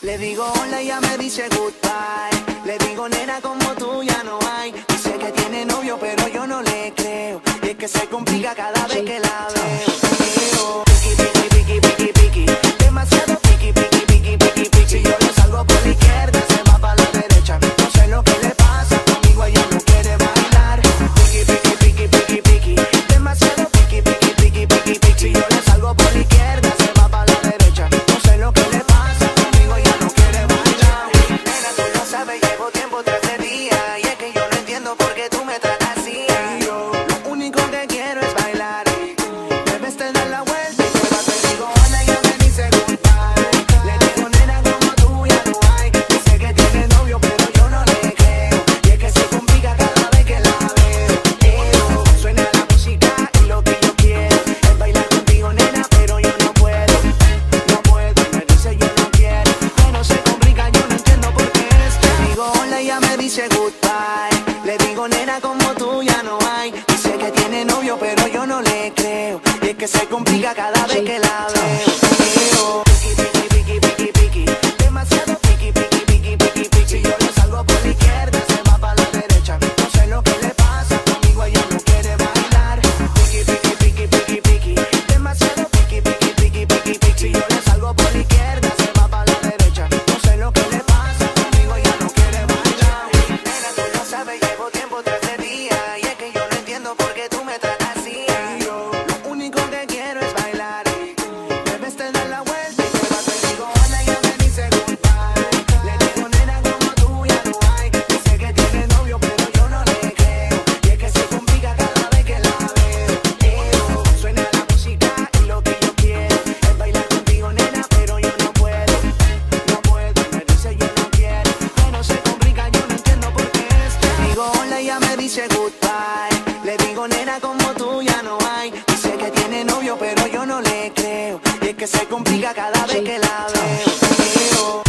Le digo hola y ella me dice goodbye. Le digo nena como tú ya no hay. Dice que tiene novio pero yo no le creo. Y es que se complica cada vez que la veo. Piqui, piqui, piqui, piqui, piqui. Demasiado piqui, piqui, piqui, piqui, piqui. Si yo le salgo por la izquierda se va para la derecha. No sé lo que le pasa, conmigo ella no quiere bailar. Piqui, piqui, piqui, piqui, piqui. Demasiado piqui, piqui, piqui, piqui, piqui. Si yo le salgo por la izquierda se va para la derecha. No sé lo que le pasa, conmigo ella no quiere bailar. Nena, tú no sabes, llevo tiempo tras de día. Y es que yo no entiendo por qué tú me tratas así. Y yo lo único que quiero es bailar. Debes te dar la vuelta y te vas. Te digo hola y ella me dice goodbye. Le digo nena como tú ya no hay. Dice que tiene novio pero yo no le creo. Y es que se complica cada vez que la veo. Suena la música y lo que yo quiero es bailar contigo nena, pero yo no puedo. No puedo, me dice yo no quiero. Pero se complica, yo no entiendo por qué es. Le digo hola y ella me dice goodbye. Le digo nena como tú ya no hay. Dice que tiene novio pero yo no le creo. Y es que se complica cada vez que la veo. Piqui, piqui, piqui, piqui, piqui. Demasiado piqui, piqui, piqui, piqui, piqui. Si yo le salgo por la izquierda se va para la derecha. No sé lo que le pasa, conmigo ella no quiere bailar. Piqui, piqui, piqui, piqui, piqui. Demasiado piqui, piqui, piqui, piqui, piqui. Si yo le salgo por la izquierda se va para la derecha. No sé lo que le pasa, conmigo ella no quiere bailar. Nena, tú no sabes, llevo tiempo tras de día. Y es que yo no entiendo por qué tú me tratas así. Y yo lo único que quiero es bailar. Debes te dar la vuelta y te vas. Te digo hola y ella me dice goodbye. Le digo nena como tú ya no hay. Dice que tiene novio pero yo no le creo. Y es que se complica cada vez que la veo. Suena la música y lo que yo quiero es bailar contigo nena, pero yo no puedo. No puedo, me dice yo no quiero. Pero se complica, yo no entiendo por qué es. Le digo hola y ella me dice goodbye. Le digo nena como tú ya no hay. Dice que tiene novio pero yo no le creo. Y es que se complica cada vez que la veo.